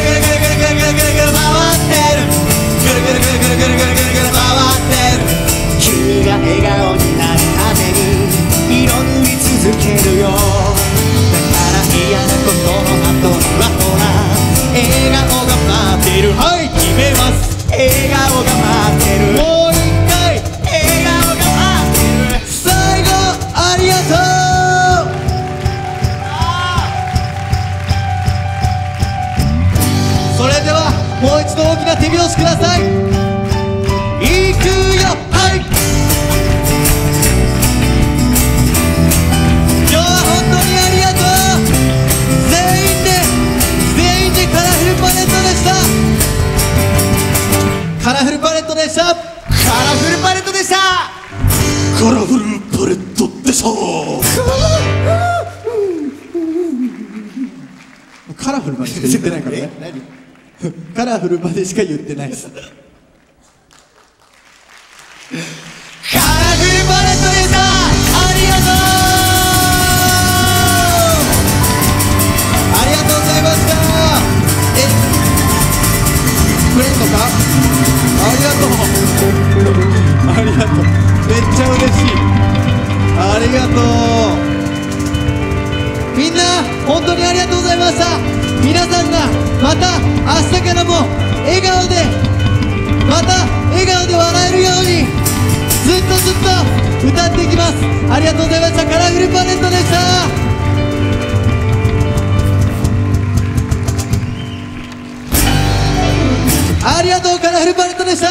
君が笑顔になるために色塗り続けるよ。だから嫌なことの後にはほら笑顔が待ってる。はい決めます。笑顔が待ってる。もう一回笑顔が待ってる。最後ありがとう。それではもう一度大きな手拍子ください。いくよ。はい、今日は本当にありがとう。全員でカラフルパレットでした。カラフルパレットでした。カラフルパレットでした。 カラフルパレットでした。 カラフルまでしか言ってないからね。カラフルまでしか言ってないです。カラフルパレットでした。ありりがとう。みんな本当にありがとうございました。皆さんがまた明日からも笑顔で、また笑顔で笑えるようにずっと歌っていきます。ありがとうございました。カラフルパレットでした。ありがとう。カラフルパレットでした。